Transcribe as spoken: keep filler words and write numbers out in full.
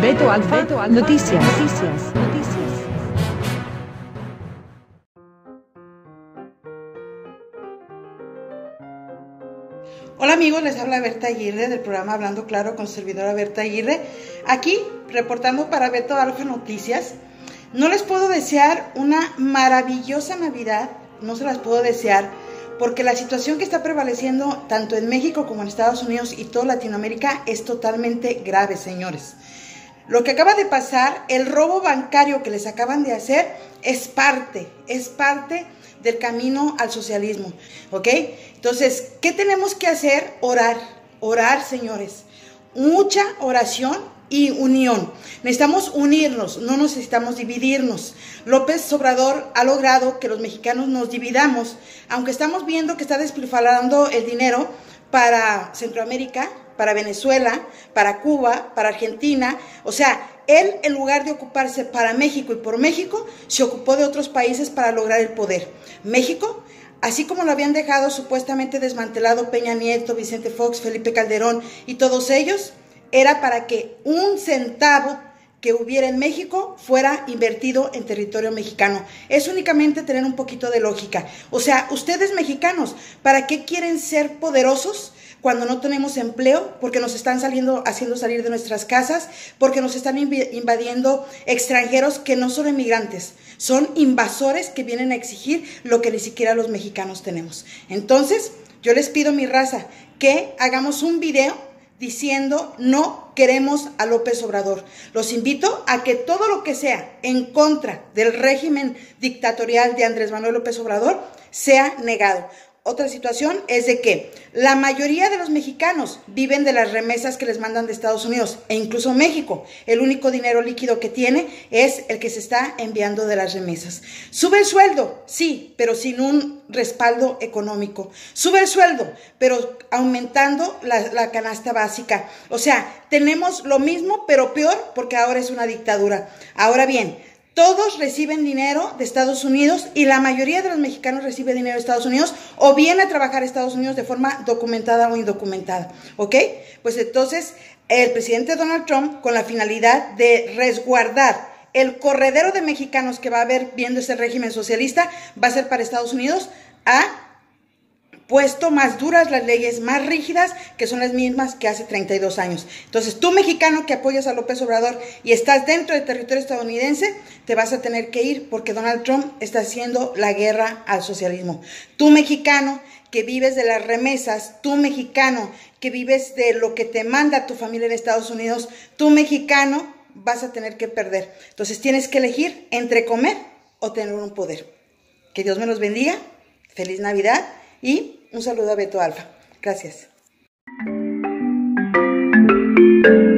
Beto Alfa, Beto Alfa. Noticias, noticias, noticias. Hola amigos, les habla Berta Aguirre del programa Hablando Claro con su servidora Berta Aguirre, aquí reportando para Beto Alfa Noticias. No les puedo desear una maravillosa Navidad, no se las puedo desear, porque la situación que está prevaleciendo tanto en México como en Estados Unidos y toda Latinoamérica es totalmente grave, señores. Lo que acaba de pasar, el robo bancario que les acaban de hacer, es parte, es parte del camino al socialismo, ¿ok? Entonces, ¿qué tenemos que hacer? Orar, orar, señores. Mucha oración y unión. Necesitamos unirnos, no necesitamos dividirnos. López Obrador ha logrado que los mexicanos nos dividamos, aunque estamos viendo que está despilfarrando el dinero para Centroamérica, para Venezuela, para Cuba, para Argentina. O sea, él, en lugar de ocuparse para México y por México, se ocupó de otros países para lograr el poder. México, así como lo habían dejado supuestamente desmantelado Peña Nieto, Vicente Fox, Felipe Calderón y todos ellos, era para que un centavo que hubiera en México fuera invertido en territorio mexicano. Es únicamente tener un poquito de lógica. O sea, ustedes mexicanos, ¿para qué quieren ser poderosos cuando no tenemos empleo? Porque nos están saliendo, haciendo salir de nuestras casas, porque nos están invadiendo extranjeros que no son emigrantes, son invasores que vienen a exigir lo que ni siquiera los mexicanos tenemos. Entonces, yo les pido, mi raza, que hagamos un video diciendo no queremos a López Obrador. Los invito a que todo lo que sea en contra del régimen dictatorial de Andrés Manuel López Obrador sea negado. Otra situación es de que la mayoría de los mexicanos viven de las remesas que les mandan de Estados Unidos e incluso México. El único dinero líquido que tiene es el que se está enviando de las remesas. Sube el sueldo, sí, pero sin un respaldo económico. Sube el sueldo, pero aumentando la, la canasta básica. O sea, tenemos lo mismo, pero peor, porque ahora es una dictadura. Ahora bien, todos reciben dinero de Estados Unidos y la mayoría de los mexicanos recibe dinero de Estados Unidos o viene a trabajar a Estados Unidos de forma documentada o indocumentada, ¿ok? Pues entonces el presidente Donald Trump, con la finalidad de resguardar el corredero de mexicanos que va a haber viendo ese régimen socialista, va a ser para Estados Unidos, ha puesto más duras las leyes, más rígidas, que son las mismas que hace treinta y dos años. Entonces, tú mexicano que apoyas a López Obrador y estás dentro del territorio estadounidense, te vas a tener que ir porque Donald Trump está haciendo la guerra al socialismo. Tú mexicano que vives de las remesas, tú mexicano que vives de lo que te manda tu familia en Estados Unidos, tú mexicano vas a tener que perder. Entonces, tienes que elegir entre comer o tener un poder. Que Dios me los bendiga. Feliz Navidad y un saludo a Beto Alfa. Gracias.